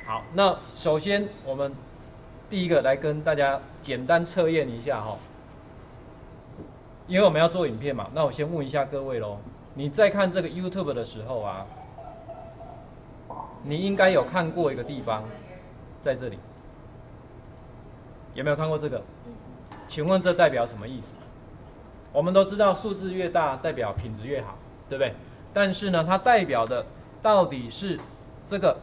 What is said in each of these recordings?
好，那首先我们第一个来跟大家简单测验一下哈，因为我们要做影片嘛，那我先问一下各位喽，你在看这个 YouTube 的时候啊，你应该有看过一个地方，在这里，有没有看过这个？请问这代表什么意思？我们都知道数字越大代表品质越好，对不对？但是呢，它代表的到底是这个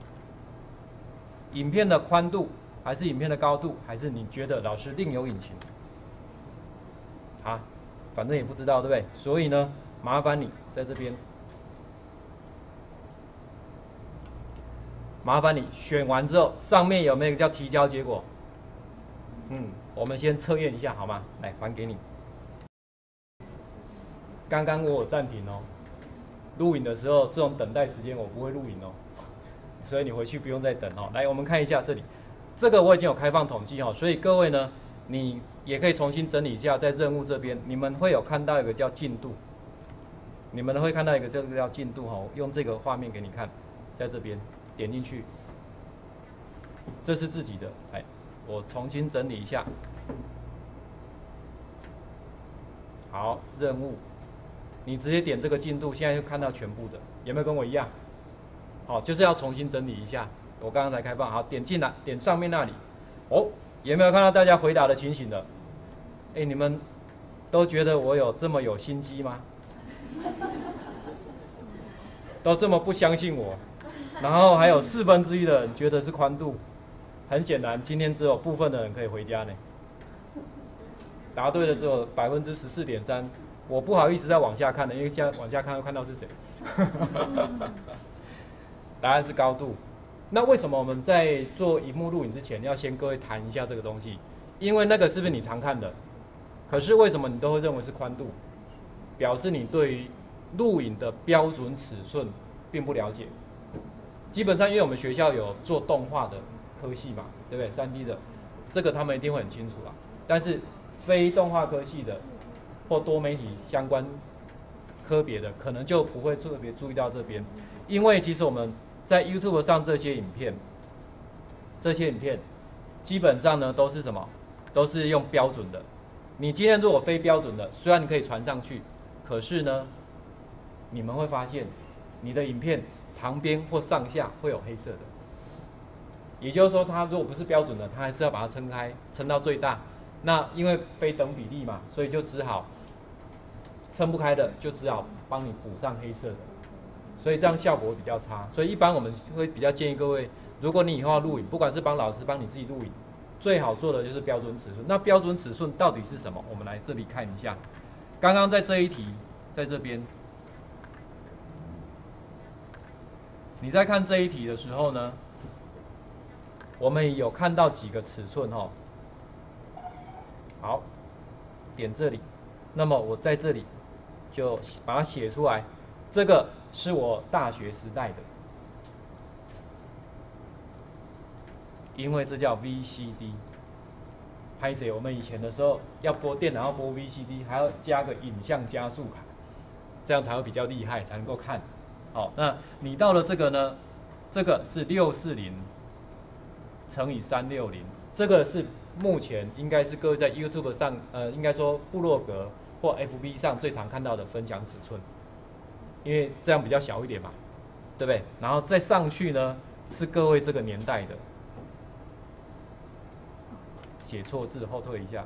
影片的宽度，还是影片的高度，还是你觉得老师另有隐情？啊，反正也不知道，对不对？所以呢，麻烦你在这边，麻烦你选完之后，上面有没有一个叫提交结果？我们先测验一下好吗？来，还给你。刚刚我有暂停哦，录影的时候这种等待时间我不会录影哦，所以你回去不用再等哦。来，我们看一下这里，这个我已经有开放统计哦，所以各位呢，你也可以重新整理一下，在任务这边你们会有看到一个叫进度，你们会看到一个这个叫进度哦，用这个画面给你看，在这边点进去，这是自己的，哎，我重新整理一下。好，任务，你直接点这个进度，现在就看到全部的，有没有跟我一样？好，就是要重新整理一下。我刚刚才开放，好，点进来，点上面那里。哦，有没有看到大家回答的情形的？哎，你们都觉得我有这么有心机吗？都这么不相信我，然后还有1/4的人觉得是宽度。很显然，今天只有部分的人可以回家呢。答对了只有14.3%，我不好意思再往下看了，因为现在往下看要看到是谁。答案是高度。那为什么我们在做萤幕录影之前要先各位谈一下这个东西？因为那个是不是你常看的？可是为什么你都会认为是宽度？表示你对于录影的标准尺寸并不了解。基本上，因为我们学校有做动画的科系嘛，对不对？3D 的，这个他们一定会很清楚啊。但是非动画科系的或多媒体相关科别的，可能就不会特别注意到这边，因为其实我们在 YouTube 上这些影片基本上呢都是什么？都是用标准的。你今天如果非标准的，虽然你可以传上去，可是呢，你们会发现你的影片旁边或上下会有黑色的。也就是说，它如果不是标准的，它还是要把它撑开，撑到最大。那因为非等比例嘛，所以就只好撑不开的，就只好帮你补上黑色的，所以这样效果比较差。所以一般我们会比较建议各位，如果你以后要录影，不管是帮老师帮你自己录影，最好做的就是标准尺寸。那标准尺寸到底是什么？我们来这里看一下。刚刚在这一题，在这边，你在看这一题的时候呢，我们有看到几个尺寸哦。好，点这里，那么我在这里就把它写出来。这个是我大学时代的，因为这叫 VCD。拍摄我们以前的时候要播电脑要播 VCD， 还要加个影像加速卡，这样才会比较厉害，才能够看。好，那你到了这个呢？这个是640乘以360，这个是目前应该是各位在 YouTube 上，应该说部落格或 FB 上最常看到的分享尺寸，因为这样比较小一点嘛，对不对？然后再上去呢，是各位这个年代的。写错字后退一下，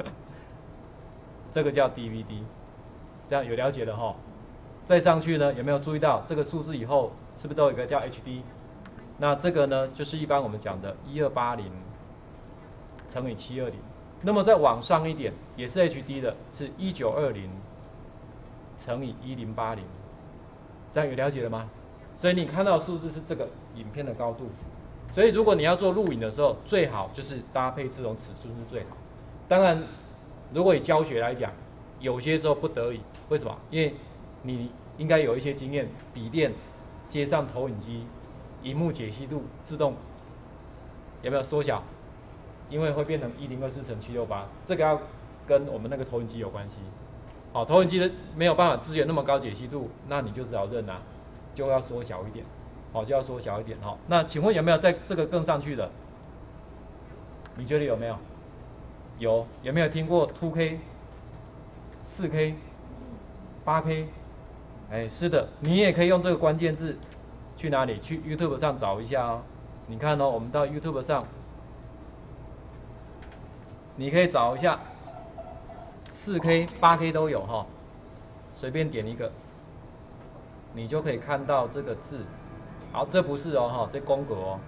这个叫 DVD， 这样有了解了哈。再上去呢，有没有注意到这个数字以后是不是都有一个叫 HD？ 那这个呢，就是一般我们讲的1280乘以720。那么再往上一点，也是 HD 的，是1920乘以1080。这样有了解了吗？所以你看到的数字是这个影片的高度。所以如果你要做录影的时候，最好就是搭配这种尺寸是最好。当然，如果以教学来讲，有些时候不得已，为什么？因为你应该有一些经验，笔电接上投影机，萤幕解析度自动有没有缩小？因为会变成1024乘768，这个要跟我们那个投影机有关系。好，投影机的没有办法支援那么高解析度，那你就只好认啊，就要缩小一点。 好，就要缩小一点哈。那请问有没有在这个更上去的？你觉得有没有？有没有听过 2K、4K、8K？哎，是的，你也可以用这个关键字去哪里？去 YouTube 上找一下哦。你看哦，我们到 YouTube 上，你可以找一下4K、8K 都有哈，随便点一个，你就可以看到这个字。好，这不是哦哈，这宫格哦。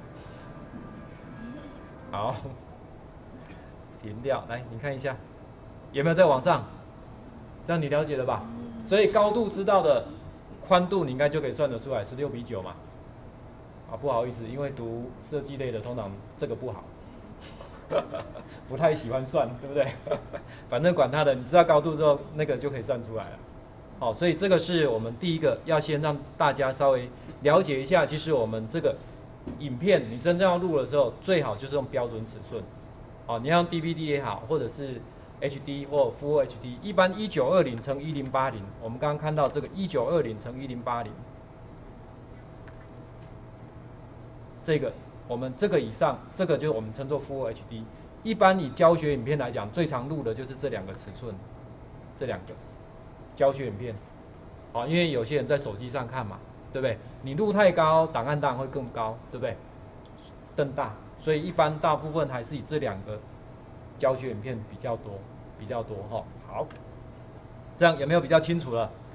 好，停掉。来，你看一下，有没有在往上？这样你了解了吧？所以高度知道的，宽度你应该就可以算得出来，是6:9嘛。啊，不好意思，因为读设计类的通常这个不好，不太喜欢算，对不对？反正管它的，你知道高度之后，那个就可以算出来了。好，所以这个是我们第一个要先让大家稍微了解一下，其实我们这个影片你真正要录的时候，最好就是用标准尺寸。好，你要用 DVD 也好，或者是 HD 或 Full HD， 一般1920×1080，我们刚刚看到这个1920×1080。这个我们这个以上，这个就是我们称作 Full HD。一般以教学影片来讲，最常录的就是这两个尺寸，这两个教学影片。好，因为有些人在手机上看嘛，对不对？你录太高，档案当然会更高，对不对？更大，所以一般大部分还是以这两个教学影片比较多哈。好，这样有没有比较清楚了？